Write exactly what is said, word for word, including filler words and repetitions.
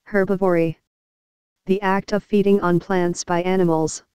Herbivory. The act of feeding on plants by animals.